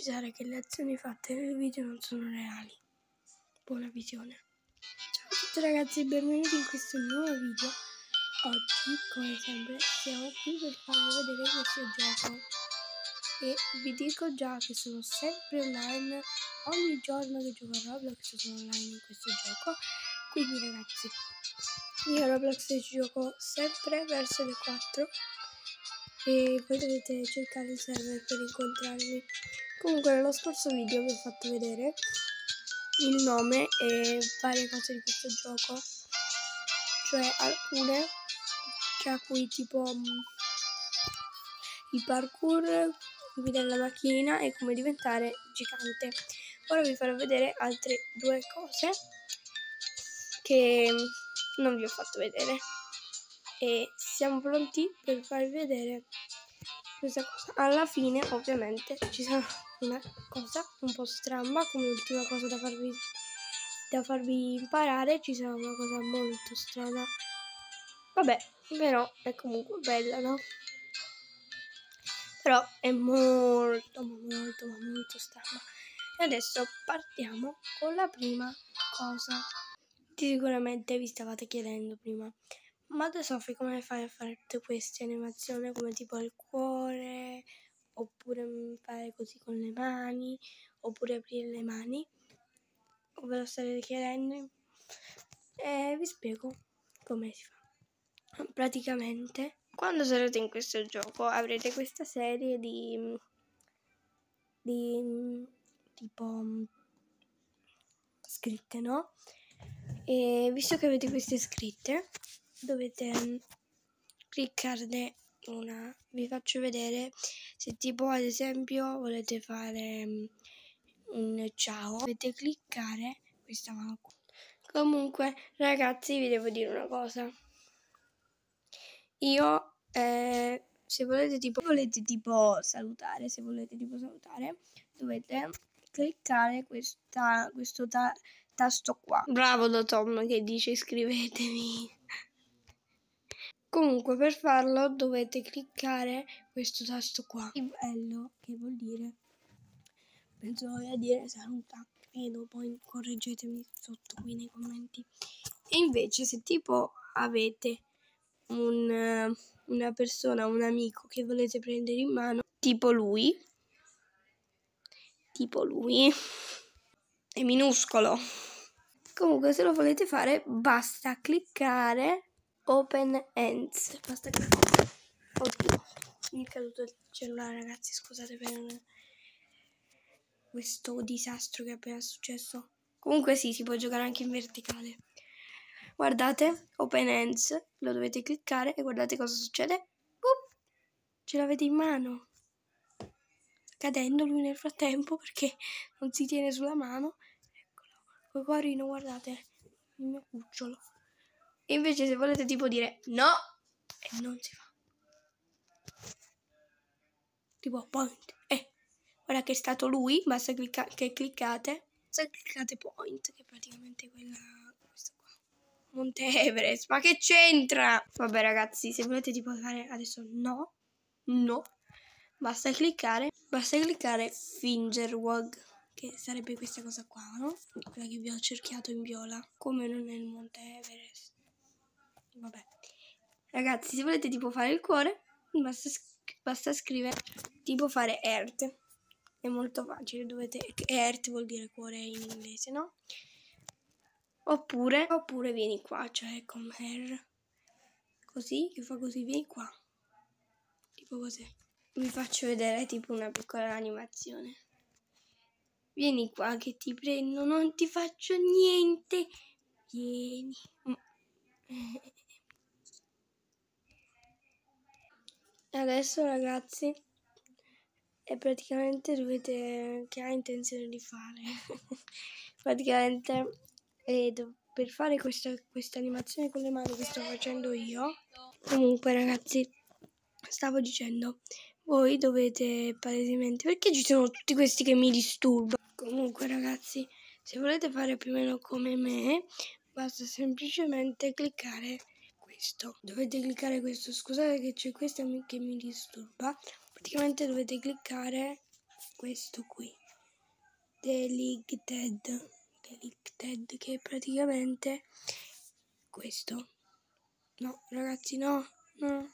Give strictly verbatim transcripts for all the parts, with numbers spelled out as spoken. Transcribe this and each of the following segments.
precisare che le azioni fatte nel video non sono reali. Buona visione. Ciao a tutti ragazzi, benvenuti in questo nuovo video. Oggi, come sempre, siamo qui per farvi vedere questo gioco. E vi dico già che sono sempre online. Ogni giorno che gioco a Roblox sono online in questo gioco. Quindi ragazzi, io a Roblox ci gioco sempre verso le quattro. E voi dovete cercare il server per incontrarmi. Comunque nello scorso video vi ho fatto vedere il nome e varie cose di questo gioco, cioè alcune tra cui tipo um, il parkour, guidare la macchina e come diventare gigante. Ora vi farò vedere altre due cose che non vi ho fatto vedere e siamo pronti per farvi vedere questa cosa. Alla fine ovviamente ci sarà una cosa un po' stramba come ultima cosa da farvi da farvi imparare. Ci sarà una cosa molto strana, vabbè, però è comunque bella, no? Però è molto molto molto strana. E adesso partiamo con la prima cosa. Sicuramente vi stavate chiedendo prima: ma da Sofì come fai a fare tutte queste animazioni, come tipo il cuore, oppure fare così con le mani, oppure aprire le mani? O ve lo starete chiedendo? E vi spiego come si fa. Praticamente, quando sarete in questo gioco avrete questa serie di di tipo scritte, no? E visto che avete queste scritte dovete cliccarne una. Vi faccio vedere. Se tipo ad esempio volete fare un ciao, dovete cliccare questa mano qua. Comunque ragazzi, vi devo dire una cosa. Io eh, se volete tipo volete tipo salutare, se volete tipo salutare dovete cliccare questa, questo ta tasto qua. Bravo da Tom che dice iscrivetevi. Comunque per farlo dovete cliccare questo tasto qua, il bello, che vuol dire, penso voglia dire saluta, e dopo correggetemi sotto qui nei commenti. E invece se tipo avete un, una persona, un amico che volete prendere in mano, tipo lui, tipo lui, è minuscolo. Comunque se lo volete fare basta cliccare Open Hands. Basta cliccare. Oddio, mi è caduto il cellulare ragazzi, scusate per questo disastro che è appena successo. Comunque sì, si può giocare anche in verticale. Guardate, Open Hands, lo dovete cliccare e guardate cosa succede. Uh, ce l'avete in mano. Cadendo lui nel frattempo perché non si tiene sulla mano. Eccolo, carino, guardate, il mio cucciolo. E invece se volete tipo dire no, e non si fa. Tipo point. Eh, guarda che è stato lui, basta clicca che cliccate. Se cliccate point, che è praticamente quella, questa qua. Monte Everest, ma che c'entra? Vabbè ragazzi, se volete tipo fare adesso no, no, basta cliccare, basta cliccare Fingerwog, che sarebbe questa cosa qua, no? Quella che vi ho cerchiato in viola, come non è il Monte Everest. Vabbè, ragazzi, se volete tipo fare il cuore, basta, basta scrivere tipo fare Earth. È molto facile, dovete, Earth vuol dire cuore in inglese, no? Oppure, oppure vieni qua, cioè con R, così, che fa così, vieni qua, tipo così. Vi faccio vedere tipo una piccola animazione. Vieni qua che ti prendo, non ti faccio niente, vieni. Adesso ragazzi, e praticamente dovete, che ha intenzione di fare, praticamente eh, per fare questa, questa animazione con le mani che sto facendo io. Comunque ragazzi, stavo dicendo, voi dovete palesemente, perché ci sono tutti questi che mi disturbano. Comunque ragazzi, se volete fare più o meno come me, basta semplicemente cliccare questo. Dovete cliccare questo, scusate che c'è questo che mi disturba. Praticamente dovete cliccare questo qui, Delicted, Delicted, che è praticamente questo. No, ragazzi, no, no.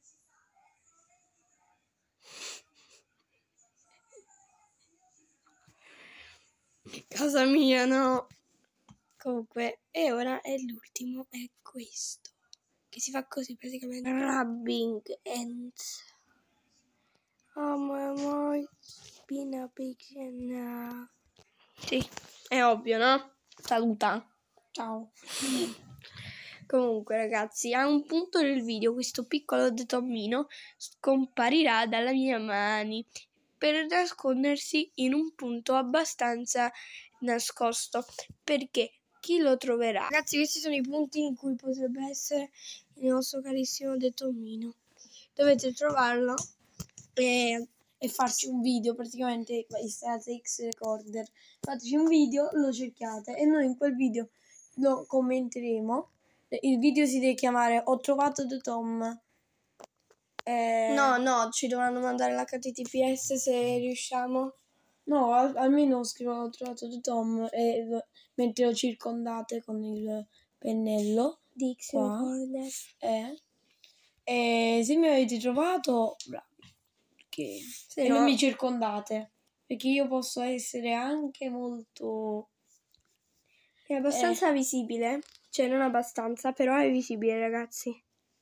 Casa mia, no. Comunque, e ora è l'ultimo, è questo. Che si fa così praticamente. Rubbing ends. Oh my my. Been a picture. Sì, è ovvio, no? Saluta. Ciao. Comunque ragazzi, a un punto del video questo piccolo detommino scomparirà dalla mia mani per nascondersi in un punto abbastanza nascosto, perché chi lo troverà? Ragazzi, questi sono i punti in cui potrebbe essere il nostro carissimo detommino. Dovete trovarlo e, e farci un video, praticamente Instagram X Recorder. Fateci un video, lo cerchiate e noi in quel video lo commenteremo. Il video si deve chiamare Ho trovato The Tom. Eh... No, no, ci dovranno mandare l'H T T P S se riusciamo. No, al- almeno scrivono Ho trovato The Tom e lo, mentre lo circondate con il pennello. Dix Recorder. Eh. E se mi avete trovato, bravi. Che... Se e no... non mi circondate. Perché io posso essere anche molto... È abbastanza eh. visibile. Cioè, non abbastanza, però è visibile, ragazzi.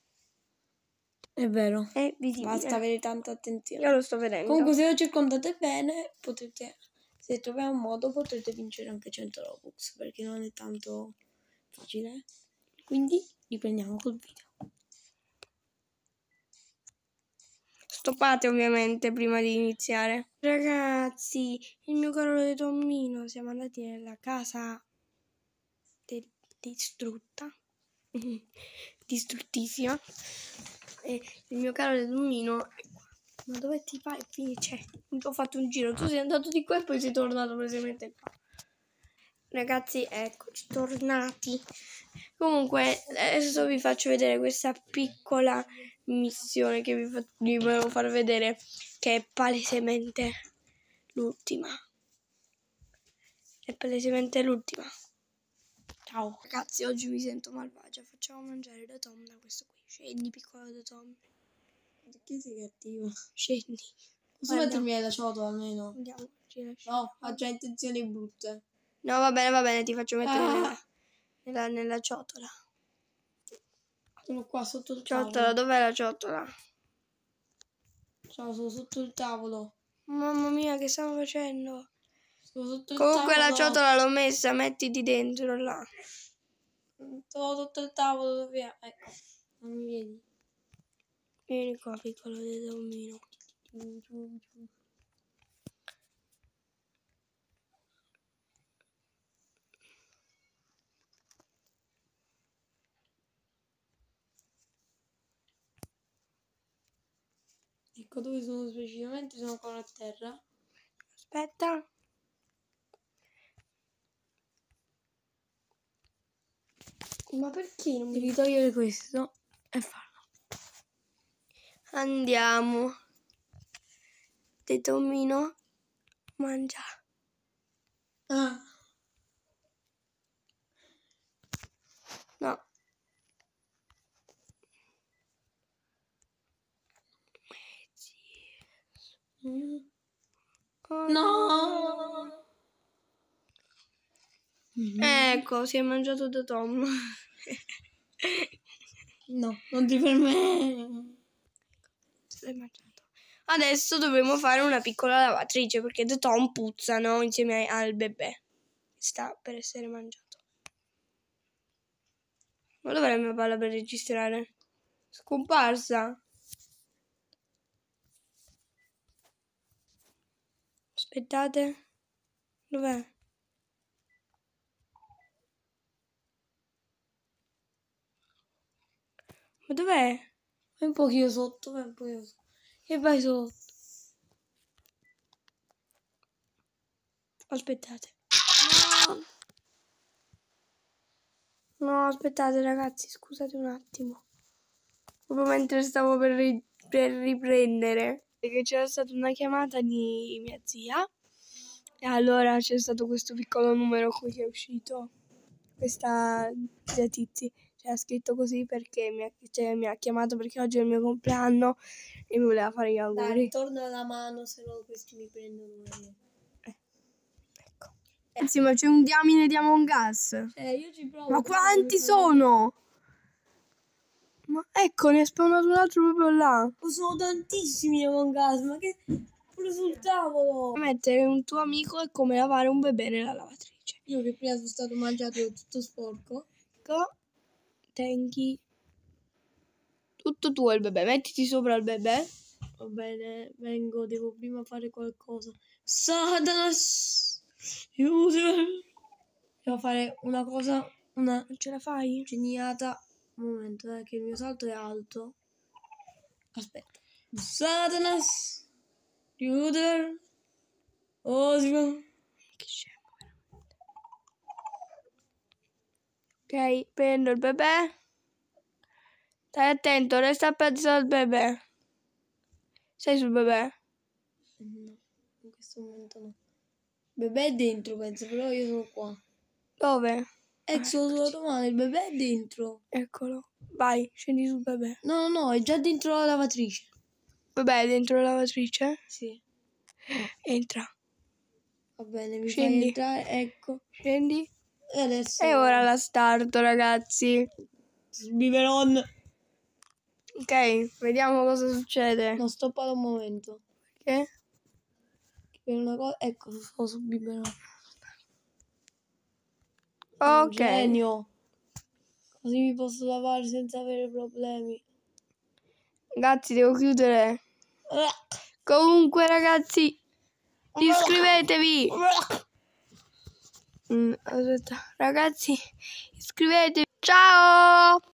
È vero. È visibile. Basta avere tanta attenzione. Io lo sto vedendo. Comunque, se lo circondate bene, potete... Se troviamo un modo, potrete vincere anche cento Robux, perché non è tanto facile. Quindi, riprendiamo col video. Stoppate, ovviamente, prima di iniziare. Ragazzi, il mio caro detommino, siamo andati nella casa de- distrutta. Distruttissima. E il mio caro detommino è qua. Ma dove ti fai? Cioè, ho fatto un giro, tu sei andato di qua e poi sei tornato praticamente qua. Ragazzi, eccoci tornati. Comunque adesso vi faccio vedere questa piccola missione che vi, fa- vi volevo far vedere, che è palesemente l'ultima. È palesemente l'ultima. Ciao ragazzi, oggi mi sento malvagia. Facciamo mangiare da Tom da questo qui. Scendi, piccolo da Tom. Perché sei cattivo? Scendi. Posso Guarda. mettermi nella ciotola almeno? Andiamo. No, ha già intenzioni brutte. No, va bene, va bene, ti faccio mettere ah. nella, nella, nella ciotola. Sono qua sotto il ciotola, tavolo. Dov'è la ciotola? Ciao, sono sotto il tavolo. Mamma mia, che stiamo facendo? Sotto il Comunque tavolo. La ciotola l'ho messa, mettiti dentro là. Sono sotto il tavolo, via. Ecco, non mi vedi. Vieni qua, piccolo detommino. Ecco dove sono specificamente, sono ancora a terra. Aspetta. Ma perché non devi togliere questo e farlo? Andiamo. Detommino, mangia. Ah. No. Oh, no. Ecco, si è mangiato da Tom. No, non ti permetto. L'hai mangiato. Adesso dovremo fare una piccola lavatrice perché The Tom puzza, no? Insieme al bebè. Sta per essere mangiato. Ma dov'è la mia palla per registrare? Scomparsa. Aspettate. Dov'è? Ma dov'è? Vai un pochino sotto, vai un pochino sotto. E vai sotto. Aspettate. No. No, aspettate ragazzi, scusate un attimo. Proprio mentre stavo per, ri per riprendere. Che c'era stata una chiamata di mia zia e allora c'è stato questo piccolo numero qui che è uscito. Questa zia Tizi c'era scritto così perché mi ha, cioè, mi ha chiamato perché oggi è il mio compleanno e mi voleva fare gli auguri. Dai, torna alla mano, se no questi mi prendono. Eh, ecco. Anzi, ma c'è un diamine di Among Us. Eh, io ci provo. Ma quanti sono? Ma ecco, ne è spawnato un altro proprio là. Oh, sono tantissimi Among Us, ma che pure sul tavolo. Mettere un tuo amico è come lavare un bebè nella lavatrice. Io che prima sono stato mangiato tutto sporco. Ecco, tengi tutto tuo il bebè, mettiti sopra il bebè. Va bene, vengo, devo prima fare qualcosa. Satanas! Aiuto! Devo fare una cosa, una Non ce la fai? geniata. Un momento, eh, che il mio salto è alto. Aspetta. Satanas! Aiuto! Osimo! Che scemo, veramente. Ok, prendo il bebè. Stai attento, resta appeso al bebè. Sei sul bebè? No, in questo momento no. Bebè è dentro, penso, però io sono qua. Dove? Ecco, sono sulla tua mano, il bebè è dentro. Eccolo. Vai, scendi sul bebè. No, no, no, è già dentro la lavatrice. Bebè è dentro la lavatrice? Sì. Entra. Va bene, mi Scendi. fai entrare, ecco. Scendi. E adesso... E ora la starto, ragazzi. Biberon. Ok, vediamo cosa succede. No, stoppato un momento. Perché? Per una cosa... Ecco, sono su biberon. Ok. Genio. Così mi posso lavare senza avere problemi. Ragazzi, devo chiudere. Comunque, ragazzi, iscrivetevi. Mm, aspetta, ragazzi, iscrivetevi. Ciao!